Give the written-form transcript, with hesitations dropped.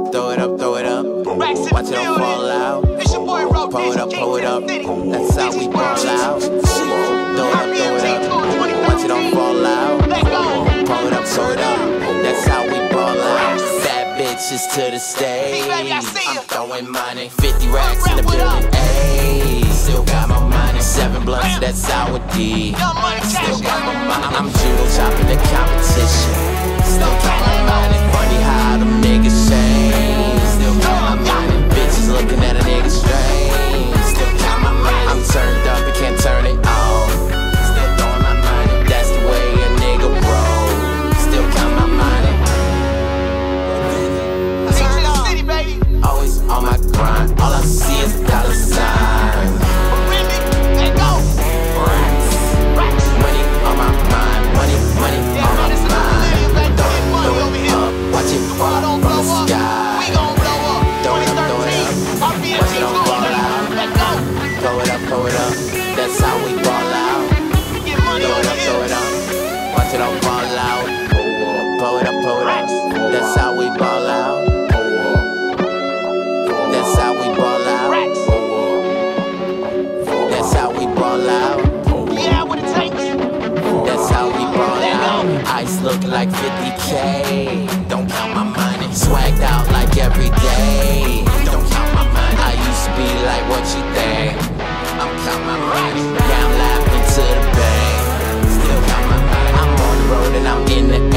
Throw it up, throw it up. Watch it all fall out. Pull it up. That's how we ball out. Throw it up. Watch it all fall out. Pull it up, throw it up. That's how we ball out. Bad bitches to the stage. I'm throwing money. 50 racks in the building. Ayy, still got my money. 7 blunts, that's sour D. Still got my money. I'm judo chopping the competition. Still got my money. Funny how them niggas change. Still got my money. Bitches looking at a nigga strange. Still got my money. I'm turned up and can't turn it off. Still throwing my money. That's the way a nigga roll. Still got my money. Always on my grind. All I see is dollar signs. Money on my mind. Money on my mind. Throw it up. Watch it fall from the sky. Throw it up. Watch it all fall out. Throw it up. That's how we ball out. Throw it up. Watch it all fall out. Pull it up. That's how we ball out. That's how we ball out. That's how we ball out. That's how we ball out. Ice looking like 50K. Don't count my money. Swagged out like every day. Don't count my money. I used to be like, what you think? I'm counting my money. Now I'm laughing to the bank. Still count my money. I'm on the road and I'm in the